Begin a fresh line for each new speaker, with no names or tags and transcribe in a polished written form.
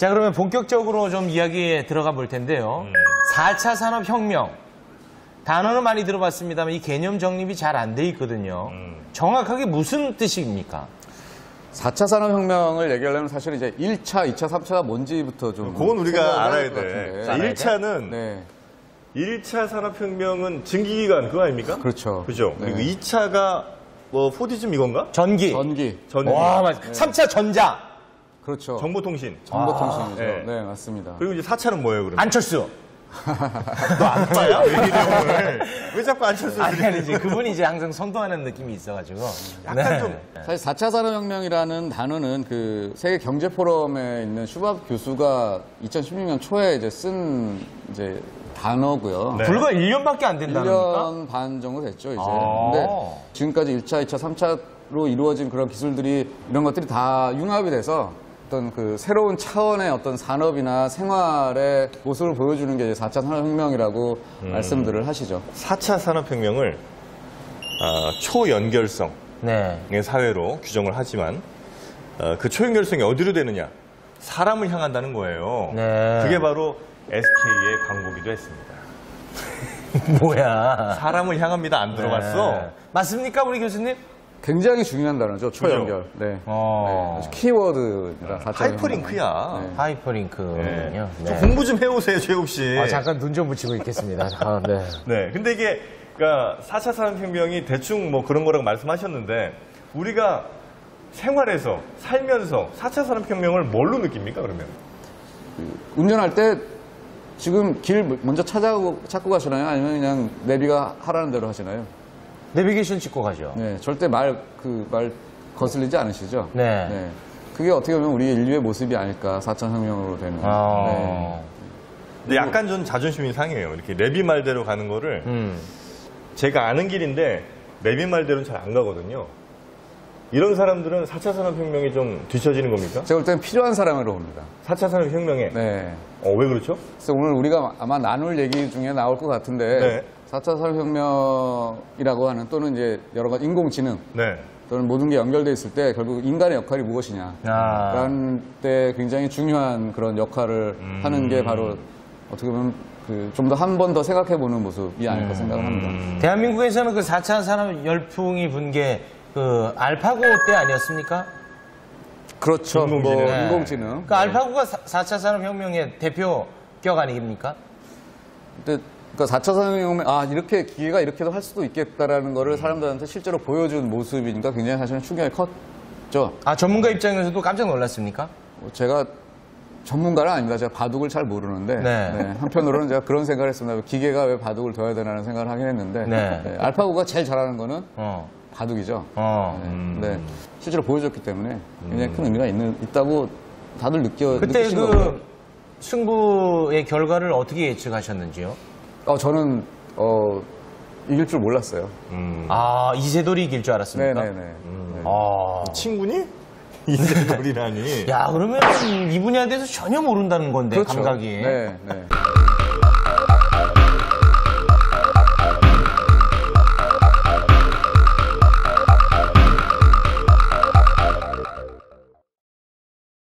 자, 그러면 본격적으로 좀 이야기에 들어가 볼 텐데요. 4차 산업혁명. 단어는 많이 들어봤습니다만 이 개념 정립이 잘 안 돼 있거든요. 정확하게 무슨 뜻입니까?
4차 산업혁명을 얘기하려면 사실 이제 1차, 2차, 3차가 뭔지부터 좀.
그건 우리가 알아야 돼.
같은데.
자, 1차는,
네.
1차 산업혁명은 증기기관 그거 아닙니까?
그렇죠.
그죠?
네.
그리고 2차가 뭐 포디즘 이건가?
전기.
전기.
전기.
와, 맞아. 3차 전자.
그렇죠.
정보통신.
정보통신이죠.
네.
네, 맞습니다.
그리고 이제 4차는 뭐예요, 그러면?
안철수.
너 안빠야? 왜 이래, 오늘? 왜 자꾸 안철수를
아니, 이제 그분이 이제 항상 선도하는 느낌이 있어가지고.
약간 좀.
사실 4차 산업혁명이라는 단어는 그 세계 경제 포럼에 있는 슈밥 교수가 2016년 초에 이제 쓴 이제 단어고요.
네.
불과 1년밖에 안 된다는 겁니까?
1년 반 정도 됐죠, 이제.
아.
근데 지금까지 1차, 2차, 3차로 이루어진 그런 기술들이 이런 것들이 다 융합이 돼서 어떤 그 새로운 차원의 어떤 산업이나 생활의 모습을 보여주는 게 이제 4차 산업혁명이라고 말씀들을 하시죠.
4차 산업혁명을 초연결성의
네.
사회로 규정을 하지만 그 초연결성이 어디로 되느냐? 사람을 향한다는 거예요.
네.
그게 바로 SK의 광고기도 했습니다.
뭐야.
사람을 향합니다. 안 들어갔어?
네. 맞습니까, 우리 교수님?
굉장히 중요한 단어죠, 초연결. 네.
어.
네. 키워드입니다. 4차
하이퍼링크야.
네.
하이퍼링크군요.
좀 공부 좀 해오세요, 최욱 씨.
잠깐 눈 좀 붙이고 있겠습니다. 네.
네. 근데 이게, 그러니까 4차 산업혁명이 대충 뭐 그런 거라고 말씀하셨는데, 우리가 생활에서, 살면서 4차 산업혁명을 뭘로 느낍니까, 그러면?
운전할 때 지금 길 먼저 찾고 가시나요? 아니면 그냥 내비가 하라는 대로 하시나요?
내비게이션 찍고 가죠.
네, 절대 말 거슬리지 않으시죠?
네.
그게 어떻게 보면 우리 인류의 모습이 아닐까, 4차 혁명으로 되는. 네.
근데 약간 좀 자존심이 상해요. 이렇게 내비 말대로 가는 거를 제가 아는 길인데 내비 말대로는 잘 안 가거든요. 이런 사람들은 4차 산업혁명이 좀 뒤처지는 겁니까?
제가 볼 때는 필요한 사람으로 봅니다.
4차 산업혁명에?
네.
왜 그렇죠?
그래서 오늘 우리가 아마 나눌 얘기 중에 나올 것 같은데,
네.
4차 산업혁명이라고 하는 또는 이제 여러 가지 인공지능,
네.
또는 모든 게 연결되어 있을 때 결국 인간의 역할이 무엇이냐 라는 때 굉장히 중요한 그런 역할을 하는 게 바로 어떻게 보면 좀 더 한 번 더 생각해보는 모습이 아닐까 생각을 합니다.
대한민국에서는 그 4차 산업 열풍이 분 게 그 알파고 때 아니었습니까?
그렇죠.
인공지능.
뭐 인공지능.
그 알파고가 4차 산업혁명의 대표격 아닙니까?
근데 그러니까 4차 산업혁명, 이렇게 기회가 이렇게도 할 수도 있겠다라는 거를 사람들한테 실제로 보여준 모습이니까 굉장히 사실은 충격이 컸죠.
전문가 입장에서도 깜짝 놀랐습니까?
제가 전문가는 아닙니다. 제가 바둑을 잘 모르는데
네.
한편으로는 제가 그런 생각을 했습니다. 기계가 왜 바둑을 둬야 되나라는 생각을 하긴 했는데
네.
알파고가 제일 잘하는 거는 바둑이죠.
어.
근데 실제로 보여줬기 때문에 굉장히 큰 의미가 있다고 다들
그때
느끼신
그
거고요.
승부의 결과를 어떻게 예측하셨는지요?
저는 이길 줄 몰랐어요.
이세돌이 이길 줄 알았습니까?
네네네.
친구니? 이세돌이라니.
야, 그러면 이 분야에 대해서 전혀 모른다는 건데,
그렇죠.
감각이.
네.